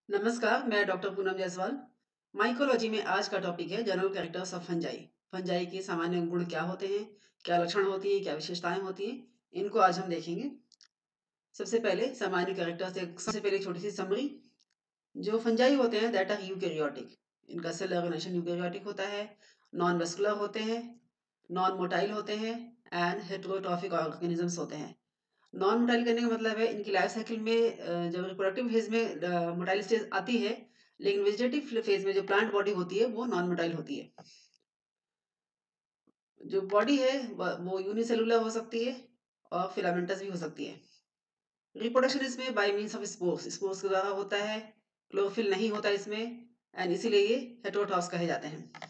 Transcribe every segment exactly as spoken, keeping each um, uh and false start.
नमस्कार, मैं doctor Poonam Jaiswal. Mycology में आज का टॉपिक है general characters of fungi. Fungi के सामान्य गुण क्या होते हैं, क्या लक्षण होती है, क्या विशेषताएं होती हैं, इनको आज हम देखेंगे। सबसे पहले सामान्य कैरेक्टर्स एक सबसे पहले छोटी सी समरी। जो फंजाई होते हैं दैट आर यूकैरियोटिक, इनका सेल ऑर्गेनाइजेशन यूकैरियोटिक होता है, नॉन वेस्कुलर होते हैं, नॉन मोटाइल होते हैं एंड हेटेरोट्रॉफिक ऑर्गेनिजम्स होते हैं। नॉन मोटाइल करने का मतलब है इनकी लाइफ साइकिल में अ, जब रिप्रोडक्टिव फेज में मोटाइल स्टेज आती है, लेकिन वेजिटेटिव फेज में जो प्लांट बॉडी होती है वो नॉन मोटाइल होती है। जो बॉडी है वह- वो यूनिसेलुलर हो सकती है और फिलामेंटस भी हो सकती है। रिप्रोडक्शन इसमें by means of spores spores के द्वारा होता है। क्लोरोफिल नहीं होता इसमें एंड इसीलिए ये हेटेरोट्रॉफ्स कहे जाते हैं।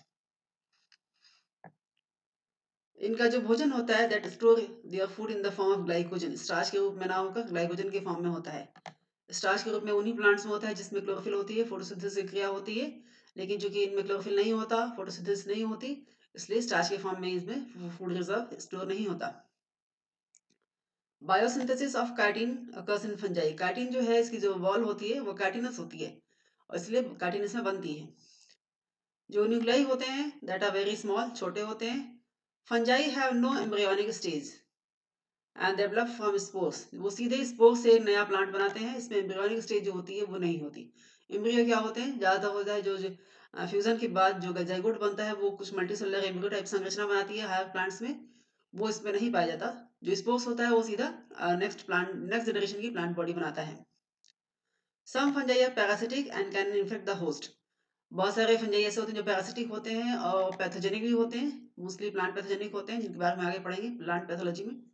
इनका जो भोजन होता है that store their food in the form of glycogen, starch के रूप में ना होकर ग्लाइकोजन के फॉर्म में होता है। स्टार्च के रूप में उन्हीं प्लांट्स में होता है जिसमें क्लोरोफिल होती है, फोटोसिंथेसिस की क्रिया होती है। लेकिन चूंकि इनमें क्लोरोफिल नहीं होता, फोटोसिंथेसिस नहीं होती, इसलिए स्टार्च के फॉर्म में इसमें फूड रिजर्व स्टोर नहीं होता। Biosynthesis of chitin occurs in fungi. Chitin जो है इसकी जो वॉल होती है वो काइटिनस होती है और इसलिए काइटिन इसमें बनती है। जो न्यूक्लियाई होते हैं दैट आर वेरी स्मॉल, छोटे होते हैं। Fungi have no embryonic stage and develop from spores, वो सीधे स्पोर्स से नया प्लांट बनाते हैं। इसमें एम्ब्रियोनिक स्टेज जो होती है वो नहीं होती। एम्ब्रियो क्या होते हैं, ज्यादातर होता है जो, जो फ्यूजन के बाद जो जाइगोट बनता है वो कुछ मल्टीसेलुलर एम्ब्रियो टाइप संरचना बनाती है हायर प्लांट्स में, वो इसमें नहीं पाया जाता। जो स्पोर्स होता है वो सीधा नेक्स्ट प्लांट नेक्स्ट जनरेशन की प्लांट बॉडी बनाता है। Some fungi are parasitic and can infect the host. बहुत सारे फंजाई ऐसे होते हैं जो पैरासिटिक होते हैं और पैथोजेनिक भी होते हैं। मोस्टली प्लांट पैथोजेनिक होते हैं, जिनके बारे में आगे पढ़ेंगे प्लांट पैथोलॉजी में।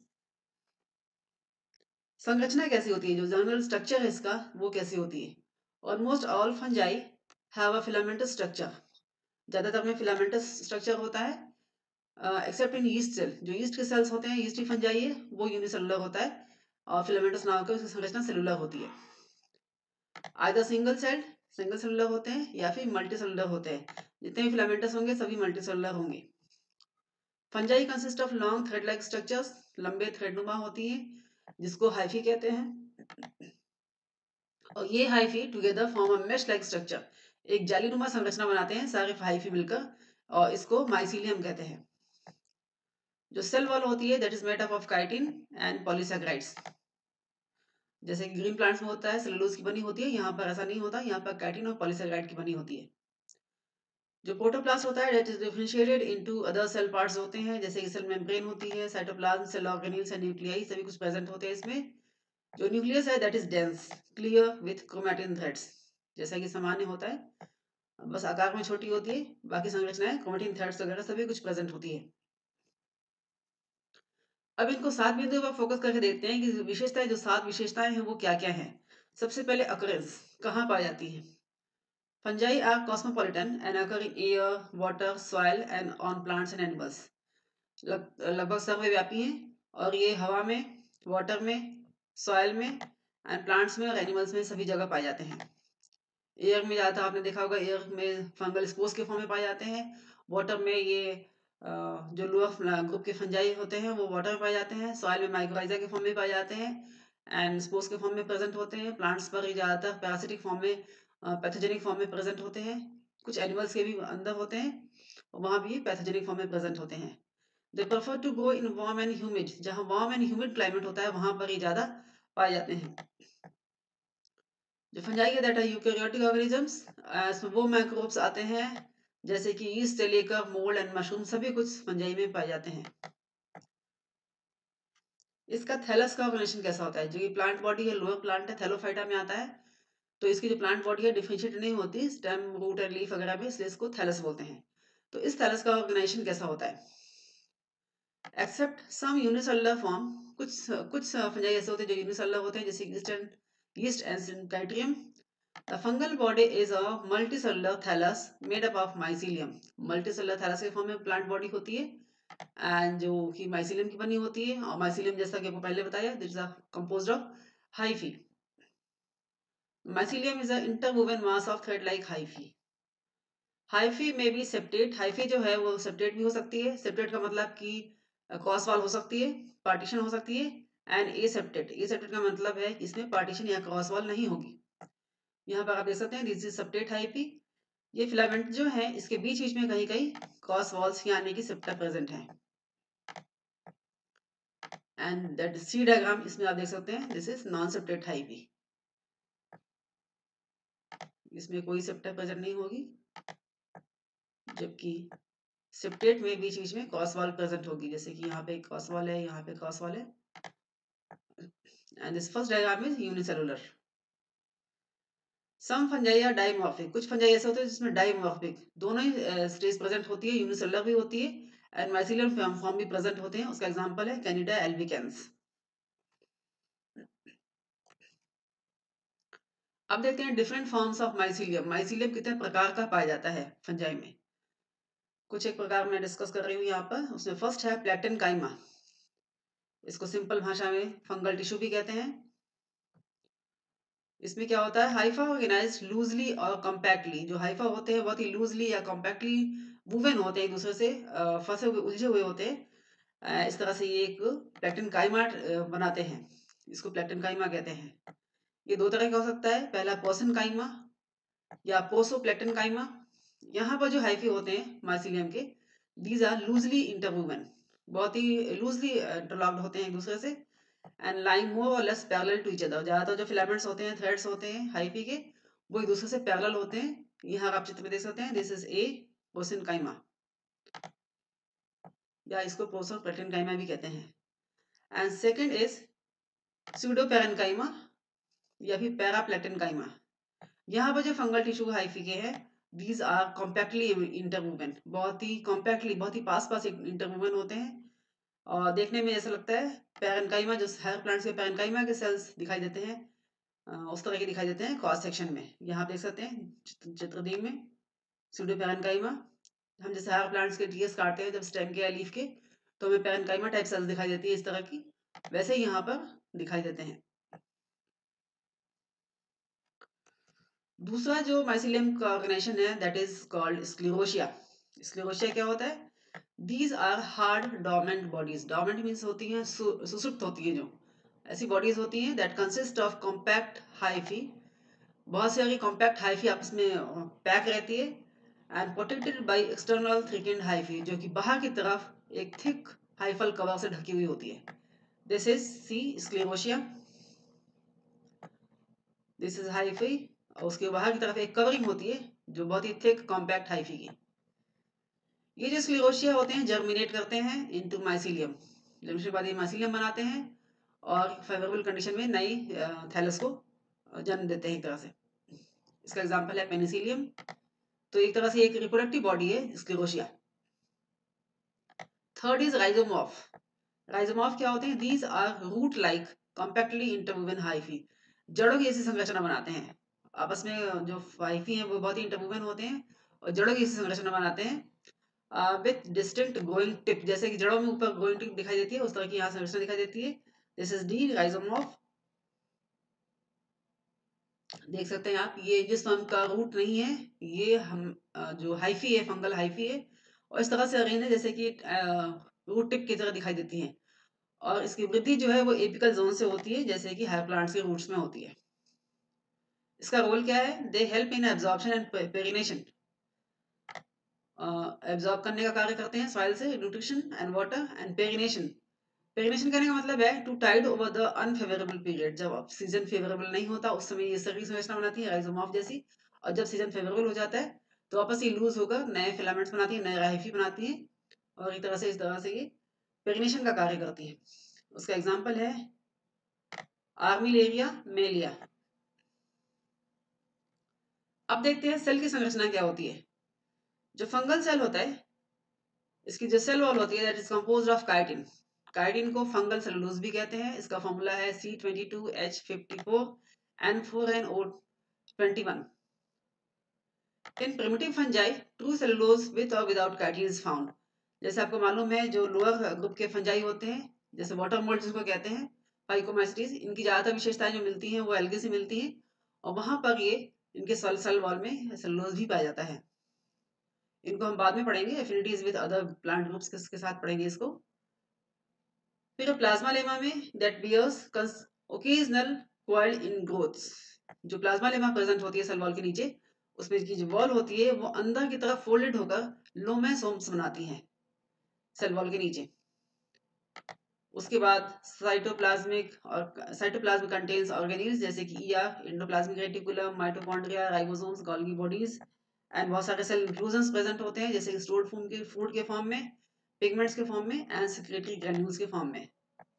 संरचना कैसी होती है, जो जनरल स्ट्रक्चर है इसका वो कैसी होती है। Almost all fungi have a filamentous structure, ज्यादातर में फिलामेंटस स्ट्रक्चर होता है एक्सेप्ट इन यीस्ट सेल। जो यीस्ट के सेल्स होते हैं, यीस्ट फंजाई है, वो यूनिसेलुलर होता है और फिलामेंटस नाम का उसकी संरचना सेलुलर होती है। Either single celled, single cellular होते हैं या फिर मल्टी सेलुलर होते हैं। जितने भी फिलामेंटस होंगे सभी मल्टी सेलुलर होंगे। Fungi consist of long thread like structures, लंबे थ्रेडनुमा होती हैं जिसको हाइफी कहते हैं। और ये hyphae together form a mesh like structure, एक जालीनुमा संरचना बनाते हैं सारे हाइफी मिलकर, और इसको माइसीलियम कहते हैं। जो सेल वॉल होती है that is made up of chitin and polysaccharides. जैसे कि ग्रीन प्लांट्स में होता है सेलुलोज की बनी होती है, यहाँ पर ऐसा नहीं होता, यहाँ पर काइटिन और पॉलीसैकेराइड की बनी होती है। जो प्रोटोप्लास्ट होता है that is differentiated into other cell parts होते हैं, जैसे कि सेल मेम्ब्रेन होती है, cytoplasm, cell organelles and nuclei सभी कुछ प्रेजेंट होते हैं इसमें। जो न्यूक्लियस है that is dense clear with chromatin threads, जैसा कि सामान्य होता है, बस आकार में छोटी होती है, बाकी संरचनाएं क्रोमैटिन थ्रेड्स वगैरह सभी कुछ प्रेजेंट होती है। अब इनको सात बिंदुओं पर फोकस करके देखते हैं कि विशेषताएं, जो सात विशेषताएं हैं वो क्या क्या हैं। सबसे पहले अकरेंस, कहाँ पाई जाती है। Fungi are cosmopolitan and occur in air, water, soil and on plants and animals. लगभग सर्वव्यापी हैं और ये हवा में, वाटर में, सॉइल में एंड प्लांट्स में और एनिमल्स में सभी जगह पाए जाते हैं। एयर में ज़्यादातर आपने देखा होगा, एयर में फंगल स्पोर्स के फॉर्म में पाए जाते हैं। वाटर में ये अ, जो लोअर ग्रुप के फंजाई होते हैं वो वाटर में पाए जाते हैं। सॉइल में माइक्रोराइजा के फॉर्म में पाए जाते हैं एंड स्पोर्स के फॉर्म में प्रेजेंट होते हैं। प्लांट्स पर ये ज़्यादातर पैरासिटिक फॉर्म में, पैथोजेनिक फॉर्म में प्रेजेंट होते हैं। कुछ एनिमल्स के भी अंदर होते हैं, वहाँ भी पैथोजेनिक फॉर्म में प्रेजेंट होते हैं। They prefer to grow in warm and humid, जहाँ वार्म एंड ह्यूमिड क्लाइमेट होता है वहाँ पर ये ज़्यादा पाए जाते हैं। जो फंजाई है दैट आर यूकैरियोटिक ऑर्गेनिजम्स, इसमें वो माइक्रोब्स आते हैं जैसे कि यीस्ट से लेकर मोल्ड एंड मशरूम सभी कुछ फंजाई में पाए जाते हैं। इसका थैलस का ऑर्गेनाइजेशन कैसा होता है। जो ये प्लांट बॉडी है लोअर प्लांट है, थैलोफाइटा में आता है, तो इसकी जो प्लांट बॉडी है डिफरेंशिएट नहीं होती स्टेम, रूट एंड लीफ वगैरह में, इसलिए इसको थैलस बोलते हैं। तो इस थैलस का ऑर्गेनाइजेशन कैसा होता है। एक्सेप्ट सम यूनिसेलुलर फॉर्म, कुछ कुछ फंजाई ऐसे होते हैं जो यूनिसेलुलर होते हैं, जैसे yeast yeast and synchytrium. The fungal body is a multicellular thallus made up of mycelium. Multicellular thallus के फॉर्म में प्लांट बॉडी होती है एंड जो कि माइसिलियम की बनी होती है, और माइसिलियम जैसा कि आपको पहले बताया this is composed of hyphae. Mycelium is a interwoven mass of thread like hyphae. Hyphae में भी सेप्टेट, हाइफी जो है वो सेप्टेट भी हो सकती है। सेप्टेट का मतलब कि क्रॉस वाल हो सकती है, पार्टीशन हो सकती है। And aseptate, aseptate का मतलब है कि इसमें पार्टीशन या क्रॉस वाल नहीं होगी। यहाँ पर आप देख सकते हैं दिस इज सेप्टेट हाइफी। ये फिलामेंट जो है इसके बीच बीच में कहीं कहीं क्रॉस वॉल्स यानी कि सेप्टा प्रेजेंट है। एंड दैट सी डायग्राम इसमें आप देख सकते हैं this is non septate hyphae. इसमें कोई सेप्टा प्रेजेंट नहीं होगी, जबकि सेप्टेट में बीच बीच में क्रॉस वॉल प्रेजेंट होगी, जैसे कि यहाँ पे क्रॉस वॉल है, यहाँ पे क्रॉस वॉल है। And this first diagram is unicellular. Some fungi या डाइमॉर्फिक, कुछ फंजाई ऐसे होते हैं जिसमें डाइमॉर्फिक दोनों ही स्टेज प्रेजेंट होती है, यूनिसेलुलर भी होती है एंड माइसिलियम फॉर्म भी प्रेजेंट होते हैं। उसका एग्जांपल है कैनिडा एल्बिकेंस। अब देखते हैं different forms of mycelium. Mycelium कितने प्रकार का पाया जाता है फंजाई में, कुछ एक प्रकार मैं डिस्कस कर रही हूँ यहाँ पर। उसमें फर्स्ट है प्लेटेनकाइमा। इसको सिंपल भाषा में फंगल टिश्यू भी कहते हैं। इसमें क्या होता है, हाइफा ऑर्गेनाइज्ड लूजली और कॉम्पैक्टली। जो हाइफा होते हैं बहुत ही लूजली या कॉम्पैक्टली वुवेन होते हैं, एक दूसरे से फंसे हुए उलझे हुए होते हैं। इस तरह से ये एक प्लेटेनकाइमा बनाते हैं, इसको प्लेटेनकाइमा कहते हैं। ये दो तरह का हो सकता है, पहला पोसेनकाइमा या पोसोप्लेटेनकाइमा। यहाँ पर जो हाइफी होते हैं माइसिलियम के, दीज आर लूजली इंटरवूवन, बहुत ही लूजली इंटरलॉक्ड होते हैं एक दूसरे से and lying more or less parallel to each other. ज्यादातर जो फिलामेंट्स होते हैं, थ्रेड्स होते हैं हाइफी के, वो एक दूसरे से पैरेलल होते हैं। यहाँ आप चित्र में देख सकते हैं दिस इज ए पोसेनकाइमा, या इसको पोसोप्लेटेनकाइमा भी कहते हैं। एंड सेकंड इज स्यूडोपेरेनकाइमा या फिर पैराप्लेटेनकाइमा। यहाँ पर जो फंगल टिश्यू हाइफी के हैं, दीज आर कॉम्पैक्टली इंटरवूवन, बहुत ही कॉम्पैक्टली, बहुत ही पास पास इंटरवूवन होते हैं और देखने में ऐसा लगता है पैरेनकाइमा, जो हायर प्लांट्स के पैरेनकाइमा के सेल्स दिखाई देते हैं, उस तरह के दिखाई देते हैं क्रॉस सेक्शन में। यहाँ देख सकते हैं चित्र डी में स्यूडो पैरेनकाइमा। हम जैसे हायर प्लांट्स के टीएस काटते हैं जब स्टेम के या लीफ के, तो हमें पैरेनकाइमा टाइप सेल्स दिखाई देती है इस तरह की, वैसे ही यहाँ पर दिखाई देते हैं। दूसरा जो माइसिलियम का ऑर्गेनाइजेशन है that is called sclerotia. Sclerotia क्या होता है, these are hard dormant bodies. Dormant means होती हैं सुसुप्त होती है, जो ऐसी बॉडीज होती हैं that consist of compact hyphae, बहुत सारी कॉम्पैक्ट हाइफी आपस में पैक रहती है and protected by external thickened hyphae, जो कि बाहर की तरफ एक थिक हाइफल कवर से ढकी हुई होती है। This is C sclerotia, this is hyphae, और उसके बाहर की तरफ एक कवरिंग होती है जो बहुत ही थिक कॉम्पैक्ट हाइफी की। ये जो स्क्लेरोशिया होते हैं जर्मिनेट करते हैं इनटू माइसिलियम, जर्मिनेशन के बाद ये माइसिलियम बनाते हैं और फेवरेबल कंडीशन में नई थैलस को जन्म देते हैं एक तरह से। इसका एग्जांपल है पेनिसिलियम। तो एक तरह से एक रिप्रोडक्टिव बॉडी है स्क्लेरोशिया। Third is राइजोमॉर्फ। राइजोमॉर्फ क्या होते हैं, these are root like compactly interwoven hyphae, जड़ों की ऐसी संरचना बनाते हैं। आपस में जो हाइफी हैं वो बहुत ही इंटरवूवन होते हैं और जड़ों की ऐसी संरचना बनाते हैं विथ डिस्टिंक्ट ग्रोइंग टिप, जैसे कि जड़ों में ऊपर ग्रोइंग टिप दिखाई देती है उस तरह की यहाँ संरचना दिखाई देती है। This is D rhizomorph. देख सकते हैं आप, ये जिस फर्म का रूट नहीं है, ये हम जो हाइफी है फंगल हाइफी है और इस तरह से अरेंज है जैसे कि रूट टिप की तरह दिखाई देती है और इसकी वृद्धि जो है वो एपिकल जोन से होती है जैसे कि हायर प्लांट्स के रूट्स में होती है। इसका रोल क्या है, they help in absorption and perennation, absorb करने का कार्य करते हैं सॉइल से nutrition and water and perennation. Perennation करने का मतलब है to tide over the unfavourable period, जब सीजन फेवरेबल नहीं होता उस समय ये सभी संरचना बनाती है राइजोमॉर्फ जैसी, और जब सीजन फेवरेबल हो जाता है तो वापस ये लूज होकर नए फिलामेंट्स बनाती है, नए हाइफी बनाती है और एक तरह से इस तरह से ये पेरिनेशन का कार्य करती है। उसका एग्जाम्पल है आर्मिलेरिया मेलिया। अब देखते हैं सेल की संरचना क्या होती है। जो फंगल सेल होता है इसकी जो सेल वॉल होती है that is composed of chitin. Chitin को फंगल सेलुलोज भी कहते हैं। इसका फॉर्मूला है C twenty two H fifty four N four N O twenty one. In primitive fungi true cellulose with or without chitin is found. जैसे आपको मालूम है जो लोअर ग्रुप के फंजाई होते हैं जैसे वाटर मोल्ड जिसको कहते हैं, फाइकोमाइसिटीज, इनकी ज्यादातर विशेषताएं जो मिलती हैं वो एल्गे से मिलती हैं और वहां पर ये इनके सेल सेल वॉल में सेलुलोज भी पाया जाता है। इनको हम बाद में पढ़ेंगे, affinities with other plant groups के साथ पढ़ेंगे इसको। फिर प्लाज्मा लेमा में that bears occasional coiled ingrowths. जो प्लाज्मा लेमा प्रेजेंट होती है सेल वॉल के नीचे, उसमें की जो वॉल होती है वो अंदर की तरफ फोल्डेड होकर लोमेसोम्स बनाती है सेल वॉल के नीचे। उसके बाद साइटोप्लाज्मिक और साइटोप्लाज्म कंटेन्स ऑर्गेनील्स जैसे कि ER, endoplasmic reticulum, mitochondria, ribosomes, Golgi bodies and बहुत सारे सेल इंक्लूजन्स प्रेजेंट होते हैं जैसे स्टोर्ड फूड के फूड के फॉर्म में, पिगमेंट्स के फॉर्म में एंड सेक्रेटरी ग्रैन्यूल्स के फॉर्म में।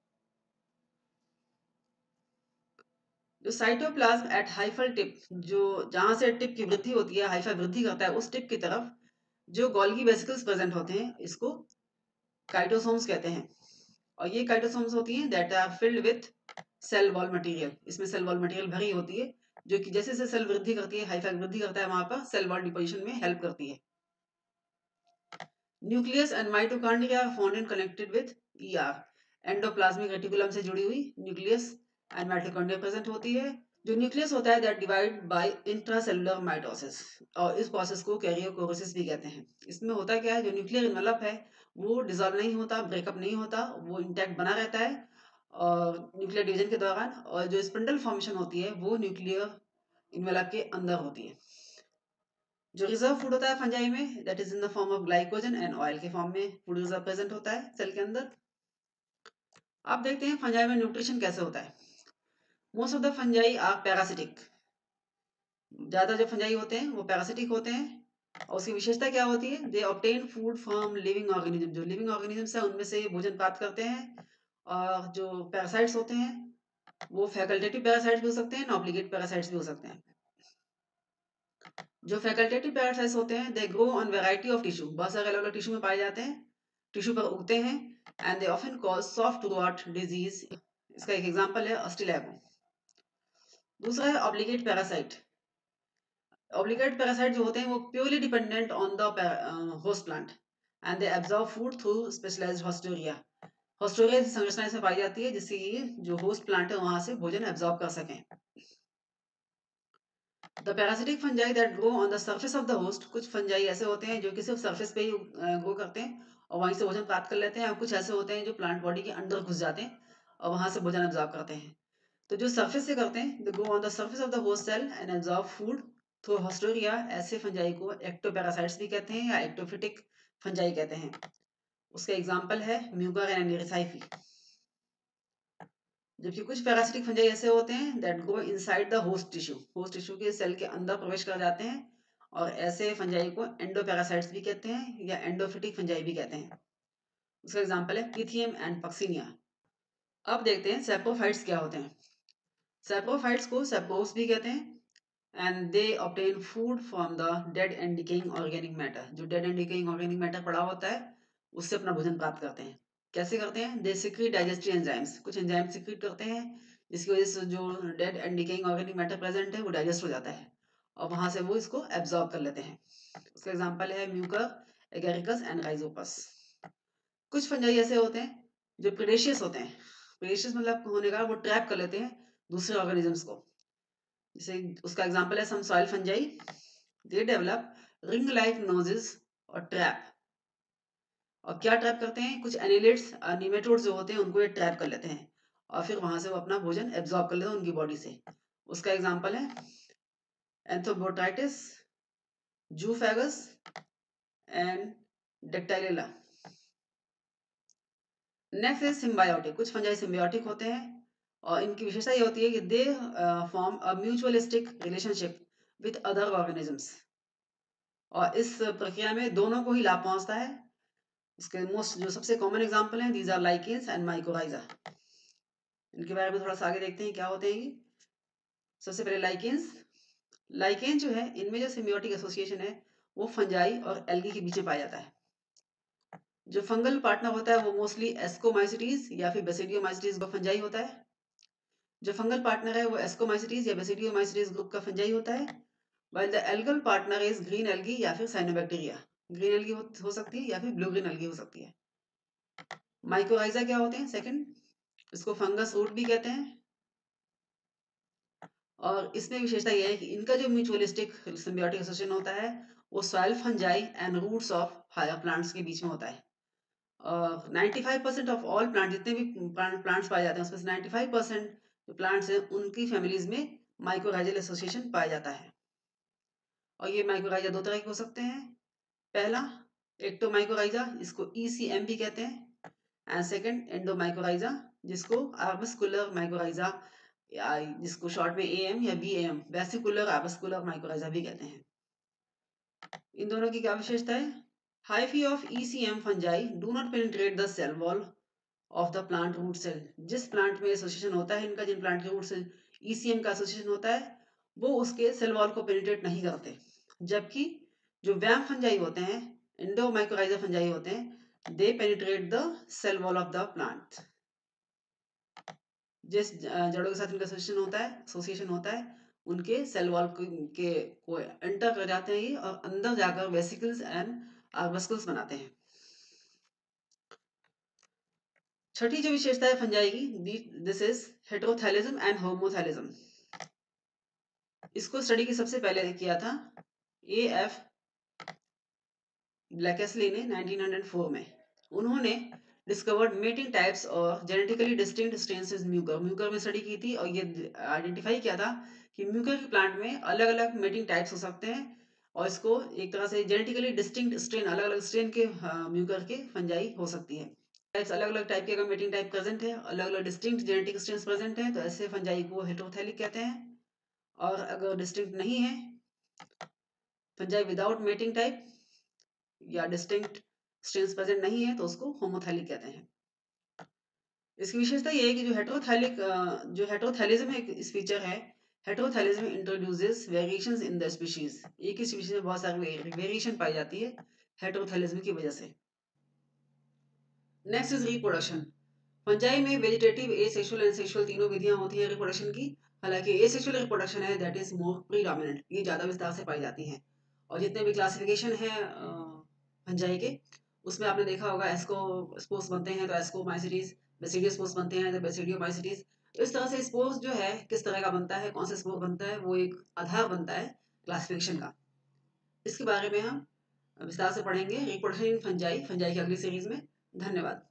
जो साइटोप्लाज्म एट हाइफल टिप, जो जहां से टिप की वृद्धि होती है, हाइफा वृद्धि करता है उस टिप की तरफ जो गोल्गी वेसिकल्स प्रेजेंट होते हैं, इसको काइटोसोम्स कहते हैं। और ये काइटोसोम्स होती हैं that are filled with cell wall material. इसमें सेल वॉल मटेरियल भरी होती है जो कि जैसे जैसे सेल वृद्धि करती है, हाइफा वृद्धि करता है, वहां पर सेल वॉल डिपोजिशन में हेल्प करती है। Nucleus and mitochondria are found in connected with ER. Endoplasmic reticulum से जुड़ी हुई न्यूक्लियस एंड माइटोकॉन्ड्रिया प्रेजेंट होती है। जो न्यूक्लियस होता है that divide by intracellular mitosis, और इस प्रोसेस को कैरियोकोरोसिस भी कहते हैं। इसमें होता क्या है, जो न्यूक्लियर इन्वेलप है वो डिसॉल्व नहीं होता, ब्रेकअप नहीं होता, वो इंटैक्ट बना रहता है और न्यूक्लियर डिवीजन के दौरान, और जो स्पिंडल फॉर्मेशन होती है वो न्यूक्लियर इन्वेलप के अंदर होती है। जो रिजर्व फूड होता है फंजाई में that is in the form of glycogen and oil के फॉर्म में फूड रिजर्व प्रेजेंट होता है सेल के अंदर। आप देखते हैं फंजाई में न्यूट्रिशन कैसे होता है। Most of the fungi are parasitic. ज्यादा जो फंजाई होते हैं वो पैरासिटिक होते हैं और उसकी विशेषता क्या होती है, they obtain food from living organism. जो लिविंग ऑर्गेनिजम्स है उनमें से भोजन प्राप्त करते हैं। और जो पैरासाइट्स होते हैं वो फैकल्टेटिव पैरासाइट्स भी हो सकते हैं, ऑब्लिगेट पैरासाइट्स भी हो सकते हैं। जो फैकल्टेटिव पैरासाइट्स होते हैं they grow on variety of tissue, बहुत सारे अलग अलग टिश्यू में पाए जाते हैं, टिश्यू पर उगते हैं and they often cause soft rot disease. इसका एक एग्जांपल है अस्टिलैगो। दूसरा है ऑब्लिगेट पैरासाइट। ऑब्लिगेट पैरासाइट जो होते हैं वो purely dependent on the host plant and they absorb food through specialised haustoria. Haustoria की संरचना इसमें पाई जाती है जिससे कि जो होस्ट प्लांट है वहां से भोजन एब्जॉर्ब कर सकें। The parasitic fungi that grow on the surface of the host, कुछ फंजाई ऐसे होते हैं जो कि सिर्फ सर्फेस पे ही ग्रो करते हैं और वहीं से भोजन प्राप्त कर लेते हैं, और कुछ ऐसे होते हैं जो प्लांट बॉडी के अंदर घुस जाते हैं और वहां से भोजन एब्जॉर्ब करते हैं। तो जो सर्फेस से करते हैं they grow on the surface of the host cell and absorb food through haustoria, ऐसे फंजाई को एक्टोपैरासाइट्स भी कहते हैं या एक्टोफिटिक फंजाई कहते हैं। उसका एग्जाम्पल है म्यूकर एंड रिसाइफी। जबकि कुछ पैरासिटिक फंजाई ऐसे होते हैं that go inside the host tissue, host tissue के सेल के अंदर प्रवेश कर जाते हैं, और ऐसे फंजाई को एंडोपैरासाइट्स भी कहते हैं या एंडोफिटिक फंजाई भी कहते हैं। उसका एग्जांपल है पिथियम एंड पक्सिनिया। अब देखते हैं सैप्रोफाइट्स क्या होते हैं। सैप्रोफाइट्स को सैप्रोस भी कहते हैं and they obtain food from the dead and decaying organic matter. जो dead and decaying organic matter पड़ा होता है उससे अपना भोजन प्राप्त करते हैं। कैसे करते हैं, दे सिक्रीट डाइजेस्टिव एंजाइम्स, कुछ एंजाइम सिक्रीट करते हैं जिसकी वजह से जो dead and decaying organic matter present है वो डाइजेस्ट हो जाता है और वहां से वो इसको एब्जॉर्ब कर लेते हैं। उसका एग्जांपल है म्यूकर, एगेरिकस एंड राइजोपस। कुछ फंजाई ऐसे होते हैं जो प्रेडेशियस होते हैं। प्रेडेशियस मतलब होने का वो ट्रैप कर लेते हैं दूसरे ऑर्गेनिजम्स को। जैसे उसका एग्जांपल है some soil fungi, they develop ring like nooses और ट्रैप। और क्या ट्रैप करते हैं, कुछ एनिलिड्स निमेटोड्स जो होते हैं उनको ये ट्रैप कर लेते हैं और फिर वहां से वो अपना भोजन एब्जॉर्ब कर लेते हैं उनकी बॉडी से। उसका एग्जांपल है एंथोबोटाइटिस, zoophagus and dactylella. Next is symbiotic. कुछ फंजाई सिम्बायोटिक होते हैं और इनकी विशेषता ये होती है कि they form a mutualistic relationship with other organisms, और इस प्रक्रिया में दोनों को ही लाभ पहुंचता है। इसके मोस्ट जो सबसे कॉमन एग्जांपल हैं these are lichens and mycorrhiza. इनके बारे में थोड़ा सा आगे देखते हैं क्या होते हैं ये। सबसे पहले लाइकेन्स। लाइकेन जो है इनमें जो सिम्बियोटिक एसोसिएशन है वो फंजाई और एल्गी के बीच में पाया जाता है। जो फंगल पार्टनर होता है वो मोस्टली एस्कोमाइसिटीज या फिर बेसिडियोमाइसिटीज का फंजाई होता है। जो फंगल पार्टनर है वो एस्कोमाइसिटीज या बेसिडियोमाइसिटीज ग्रुप का फंजाई होता है, while the algal partner is green algae या फिर साइनोबैक्टीरिया। ग्रीन एल्गी हो, हो सकती है या फिर ब्लू ग्रीन एल्गी हो सकती है। माइकोराइजा क्या होते हैं सेकंड, इसको फंगस रूट भी कहते हैं, और इसमें विशेषता यह है कि इनका जो म्यूचुअलिस्टिक सिम्बियोटिक एसोसिएशन होता है वो soil fungi and roots of higher plants के बीच में होता है। और ninety five percent of all plant, जितने भी प्लांट्स पाए जाते हैं उसमें से नाइन्टी फाइव परसेंट जो प्लांट्स हैं उनकी फैमिलीज में माइकोराइजल एसोसिएशन पाया जाता है। और ये माइकोराइजा दो तरह के हो सकते हैं। पहला एक्टोमाइकोराइजा, इसको ई सी एम भी कहते हैं, एंड सेकंड एंडोमाइकोराइजा, जिसको आर्बस्कुलर माइकोराइजा, जिसको शॉर्ट में ए एम या B A M, vesicular arbuscular mycorrhiza भी कहते हैं। इन दोनों की क्या विशेषता है? Hyphae of E C M fungi do not penetrate the cell wall of the plant root cell. जिस प्लांट में एसोसिएशन होता है इनका, जिन प्लांट के रूट से ई सी एम का एसोसिएशन होता है, वो उसके सेल वॉल को पेनिट्रेट नहीं करते। जबकि जो वैम फंजाई होते हैं, एंडोमाइकोराइजा फंजाई होते हैं, they penetrate the cell wall of the plant. जिस जड़ों के साथ इनका एसोसिएशन होता है एसोसिएशन होता है उनके सेल वॉल के को एंटर कर जाते हैं ये, और अंदर जाकर वेसिकल्स एंड आर्बस्कुल्स बनाते हैं। छठी जो विशेषता है फंजाई की, this is heterothallism and homothallism. इसको स्टडी की सबसे पहले किया था ए एफ ब्लैकेस्ली ने नाइनटीन हंड्रेड फोर में। उन्होंने डिस्कवर्ड मेटिंग टाइप्स और genetically distinct strains in mucor mucor में स्टडी की थी, और ये आइडेंटिफाई किया था कि म्यूकर के प्लांट में अलग अलग मेटिंग टाइप्स हो सकते हैं, और इसको एक तरह से जेनेटिकली डिस्टिंक्ट स्ट्रेन, अलग अलग स्ट्रेन के म्यूकर के फंजाई हो सकती है। टाइप्स अलग अलग टाइप के अगर मेटिंग टाइप प्रेजेंट है, अलग अलग डिस्टिंक्ट जेनेटिक स्ट्रेन्स प्रेजेंट है, तो ऐसे फंजाई को हेटेरोथैलिक कहते हैं। और अगर डिस्टिंक्ट नहीं है, फंजाई विदाउट मेटिंग टाइप या डिस्टिंक्ट स्ट्रेन्स प्रेजेंट नहीं है, तो उसको होमोथैलिक कहते हैं। इसकी विशेषता ये है कि जो हेटेरोथैलिक जो हेटेरोथैलिज्म है, इस फीचर है, heterothallism introduces variations in the species. एक ही स्पीशीज में बहुत सारी वेरिएशन पाई जाती है हेटेरोथैलिज्म की वजह से। Next is reproduction. फंजाई में वेजिटेटिव, एसेक्सुअल एंड सेक्सुअल तीनों विधियां होती हैं रिप्रोडक्शन की। हालांकि एसेक्सुअल रिप्रोडक्शन है दैट इज मोर प्रीडोमिनेंट, ये ज्यादा विस्तार से पाई जाती है। और जितने भी क्लासिफिकेशन है फंजाई के, उसमें आपने देखा होगा एस्को स्पोर्स बनते हैं तो एस्कोमाइसिटीज, बेसिडियो स्पोर्स बनते हैं तो बेसिडियोमाइसिटीज। तो इस तरह से स्पोर्स जो है किस तरह का बनता है, कौन सा स्पोर बनता है, वो एक आधार बनता है क्लासिफिकेशन का। इसके बारे में हम विस्तार से पढ़ेंगे रिप्रोडक्शन इन फंजाई फंजाई की अगली सीरीज में। धन्यवाद।